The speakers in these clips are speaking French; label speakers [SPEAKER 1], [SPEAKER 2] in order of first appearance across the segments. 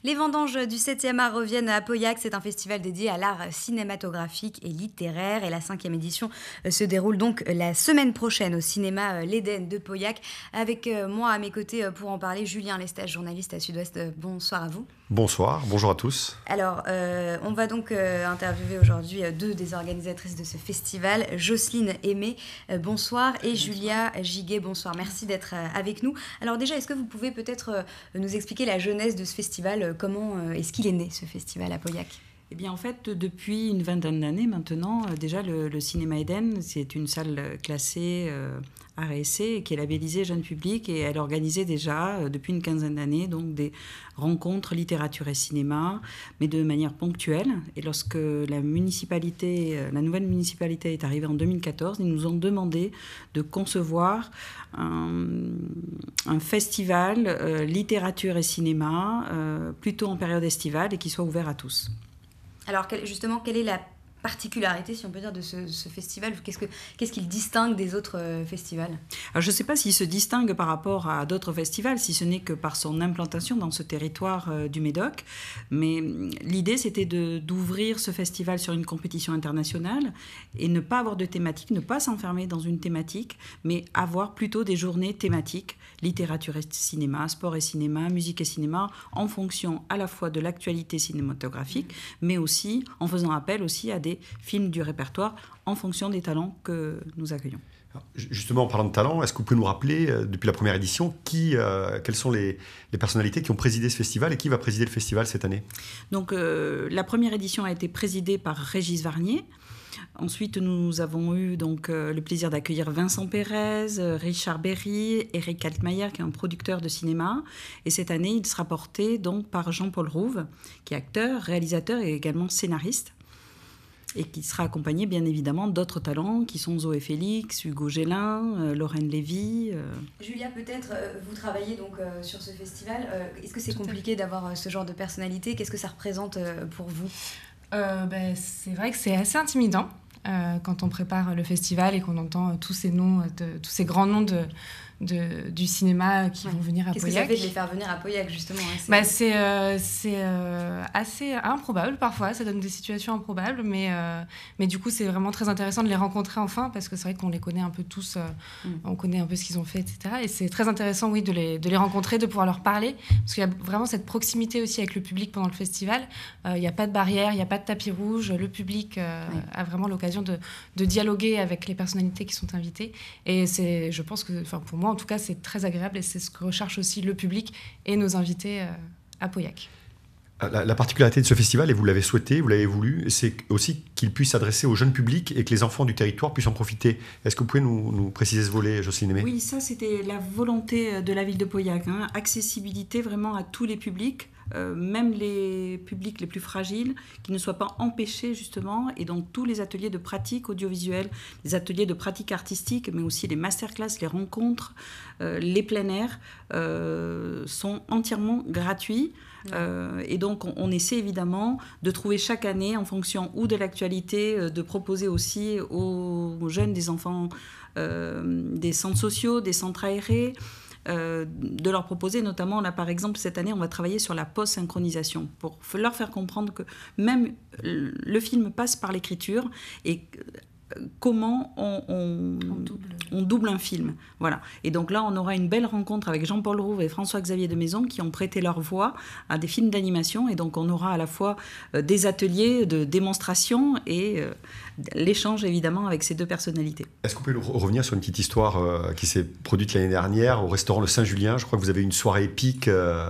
[SPEAKER 1] Les vendanges du 7e art reviennent à Pauillac. C'est un festival dédié à l'art cinématographique et littéraire. Et la 5e édition se déroule donc la semaine prochaine au cinéma L'Éden de Pauillac. Avec moi à mes côtés pour en parler, Julien Lestage, journaliste à Sud-Ouest. Bonsoir à vous.
[SPEAKER 2] Bonsoir, bonjour à tous.
[SPEAKER 1] Alors, on va donc interviewer aujourd'hui deux des organisatrices de ce festival, Jocelyne Aimé, bonsoir, et bonsoir. Julia Giguet, bonsoir. Merci d'être avec nous. Alors déjà, est-ce que vous pouvez peut-être nous expliquer la genèse de ce festival? Comment est-ce qu'il est né, ce festival à Pauillac?
[SPEAKER 3] Eh bien, en fait, depuis une vingtaine d'années maintenant, déjà, le cinéma Eden, c'est une salle classée art et essai qui est labellisée jeune public, et elle organisait déjà, depuis une quinzaine d'années, donc des rencontres littérature et cinéma, mais de manière ponctuelle. Et lorsque la nouvelle municipalité est arrivée en 2014, ils nous ont demandé de concevoir un festival littérature et cinéma, plutôt en période estivale, et qui soit ouvert à tous.
[SPEAKER 1] Alors justement, quelle est la particularité, si on peut dire, de ce festival? Qu'est-ce qu'il distingue des autres festivals?
[SPEAKER 3] Alors, je ne sais pas s'il se distingue par rapport à d'autres festivals, si ce n'est que par son implantation dans ce territoire du Médoc. Mais l'idée, c'était d'ouvrir ce festival sur une compétition internationale et ne pas avoir de thématique, ne pas s'enfermer dans une thématique, mais avoir plutôt des journées thématiques, littérature et cinéma, sport et cinéma, musique et cinéma, en fonction à la fois de l'actualité cinématographique, mais aussi en faisant appel aussi à des films du répertoire en fonction des talents que nous accueillons.
[SPEAKER 2] Alors, justement, en parlant de talents, est-ce que vous pouvez nous rappeler, depuis la première édition, quelles sont les personnalités qui ont présidé ce festival et qui va présider le festival cette année?
[SPEAKER 3] Donc, la première édition a été présidée par Régis Varnier. Ensuite, nous avons eu donc, le plaisir d'accueillir Vincent Pérez, Richard Berry, Eric Altmaier, qui est un producteur de cinéma. Et cette année, il sera porté donc, par Jean-Paul Rouve, qui est acteur, réalisateur et également scénariste. Et qui sera accompagné, bien évidemment, d'autres talents qui sont Zoé Félix, Hugo Gélin, Lorraine Lévy.
[SPEAKER 1] Julia, peut-être, vous travaillez donc sur ce festival. Est-ce que c'est compliqué d'avoir ce genre de personnalité? Qu'est-ce que ça représente pour vous?
[SPEAKER 4] C'est vrai que c'est assez intimidant quand on prépare le festival et qu'on entend tous ces noms, tous ces grands noms du cinéma qui vont venir à Pauillac.
[SPEAKER 1] Qu'est-ce que ça fait de les faire venir à Pauillac, justement?
[SPEAKER 4] C'est assez improbable parfois, ça donne des situations improbables, mais du coup c'est vraiment très intéressant de les rencontrer enfin, parce que c'est vrai qu'on les connaît un peu tous, on connaît un peu ce qu'ils ont fait, etc. Et c'est très intéressant, oui, de les rencontrer, de pouvoir leur parler, parce qu'il y a vraiment cette proximité aussi avec le public pendant le festival. Il n'y a pas de barrière, il n'y a pas de tapis rouge, le public a vraiment l'occasion de dialoguer avec les personnalités qui sont invitées. Et je pense que, pour moi en tout cas, c'est très agréable, et c'est ce que recherche aussi le public et nos invités à Pauillac.
[SPEAKER 2] La particularité de ce festival, et vous l'avez souhaité, vous l'avez voulu, c'est aussi qu'il puisse s'adresser au jeune public et que les enfants du territoire puissent en profiter. Est-ce que vous pouvez nous préciser ce volet, Jocelyne Aimé?
[SPEAKER 3] Oui, ça c'était la volonté de la ville de Pauillac. Accessibilité vraiment à tous les publics, même les publics les plus fragiles, qui ne soient pas empêchés justement. Et donc tous les ateliers de pratique audiovisuelle, les ateliers de pratique artistique, mais aussi les masterclass, les rencontres, les plein air sont entièrement gratuits. Et donc on essaie évidemment de trouver chaque année, en fonction ou de l'actualité, de proposer aussi aux jeunes, des enfants, des centres sociaux, des centres aérés, de leur proposer, notamment là par exemple cette année on va travailler sur la post-synchronisation pour leur faire comprendre que même le film passe par l'écriture, et comment on double un film. Voilà. Et donc là, on aura une belle rencontre avec Jean-Paul Rouve et François-Xavier de Maison qui ont prêté leur voix à des films d'animation. Et donc, on aura à la fois des ateliers de démonstration et l'échange, évidemment, avec ces deux personnalités.
[SPEAKER 2] Est-ce que vous pouvez revenir sur une petite histoire qui s'est produite l'année dernière au restaurant Le Saint-Julien? Je crois que vous avez eu une soirée épique.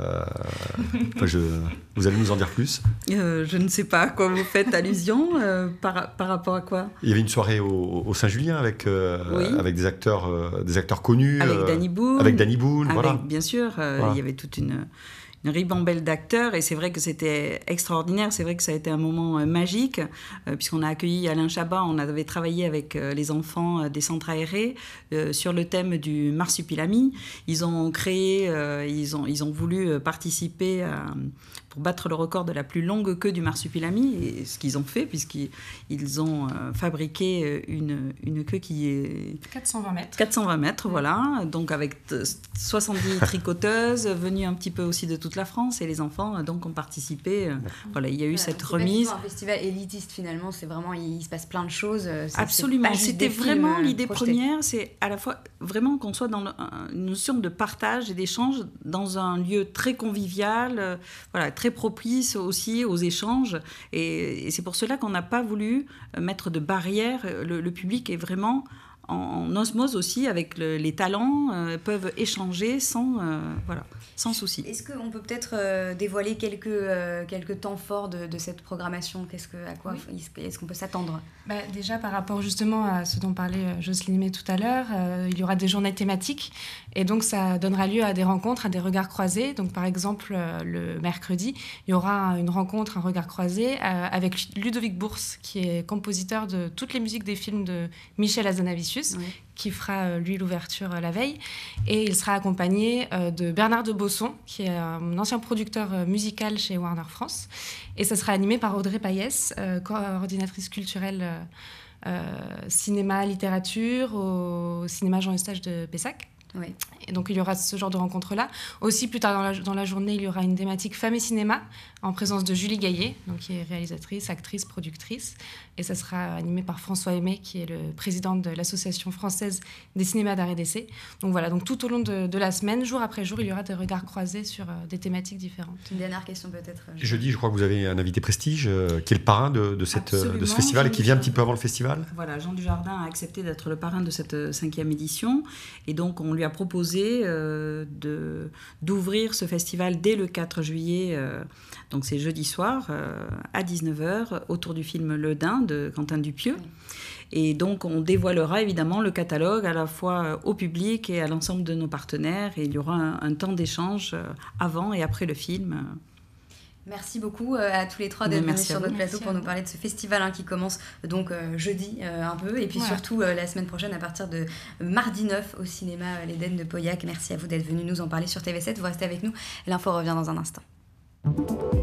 [SPEAKER 2] Vous allez nous en dire plus?
[SPEAKER 3] Je ne sais pas à quoi vous faites allusion. Par rapport à quoi?
[SPEAKER 2] Il y avait une soirée au Saint-Julien avec des acteurs connus.
[SPEAKER 3] Avec Danny Boone.
[SPEAKER 2] Avec Danny Boone, voilà.
[SPEAKER 3] Bien sûr, voilà. Il y avait toute une ribambelle d'acteurs, et c'est vrai que c'était extraordinaire. C'est vrai que ça a été un moment magique, puisqu'on a accueilli Alain Chabat. On avait travaillé avec les enfants des centres aérés sur le thème du marsupilami. Ils ont créé, ils ont voulu participer pour battre le record de la plus longue queue du marsupilami, et ce qu'ils ont fait, puisqu'ils ont fabriqué une queue qui est...
[SPEAKER 4] 420 mètres.
[SPEAKER 3] 420 mètres, voilà. Donc avec 70 tricoteuses, venues un petit peu aussi de toute la France, et les enfants donc ont participé. Voilà, il y a eu cette remise.
[SPEAKER 1] C'est un festival élitiste finalement, c'est vraiment, il se passe plein de choses.
[SPEAKER 3] Absolument, c'était vraiment l'idée première, c'est à la fois vraiment qu'on soit dans une notion de partage et d'échange dans un lieu très convivial, voilà, très propice aussi aux échanges. Et c'est pour cela qu'on n'a pas voulu mettre de barrières. Le public est vraiment en osmose aussi avec les talents, peuvent échanger sans souci.
[SPEAKER 1] Est-ce qu'on peut peut-être dévoiler quelques temps forts de cette programmation ? Est-ce qu'on peut s'attendre ?
[SPEAKER 4] Déjà, par rapport justement à ce dont parlait Jocelyne Aimé tout à l'heure, il y aura des journées thématiques et donc ça donnera lieu à des rencontres, à des regards croisés. Donc par exemple, le mercredi, il y aura une rencontre, un regard croisé avec Ludovic Bourse, qui est compositeur de toutes les musiques des films de Michel Hazanavicius, oui, qui fera, lui, l'ouverture la veille. Et il sera accompagné de Bernard de Bosson, qui est un ancien producteur musical chez Warner France. Et ça sera animé par Audrey Payès, coordinatrice culturelle cinéma, littérature au cinéma Jean Eustache de Pessac. Oui. Et donc il y aura ce genre de rencontre-là. Aussi, plus tard dans la journée, il y aura une thématique femmes et cinéma en présence de Julie Gaillet, donc, qui est réalisatrice, actrice, productrice. Et ça sera animé par François Aimé, qui est le président de l'Association française des cinémas d'art et d'essai. Donc voilà, donc tout au long de la semaine, jour après jour, il y aura des regards croisés sur des thématiques différentes.
[SPEAKER 1] Une dernière question peut-être.
[SPEAKER 2] Jeudi, je crois que vous avez un invité prestige qui est le parrain de ce festival et qui vient un petit peu avant le festival.
[SPEAKER 3] Voilà, Jean Dujardin a accepté d'être le parrain de cette 5e édition. Et donc on lui a proposé d'ouvrir ce festival dès le 4 juillet, donc c'est jeudi soir, à 19h, autour du film Le Dain de Quentin Dupieux. Oui. Et donc on dévoilera évidemment le catalogue à la fois au public et à l'ensemble de nos partenaires. Et il y aura un temps d'échange avant et après le film.
[SPEAKER 1] Merci beaucoup à tous les trois d'être venus sur notre plateau pour nous parler de ce festival qui commence donc jeudi un peu et puis surtout la semaine prochaine à partir de mardi 9 au cinéma L'Éden de Pauillac. Merci à vous d'être venus nous en parler sur TV7. Vous restez avec nous. L'info revient dans un instant.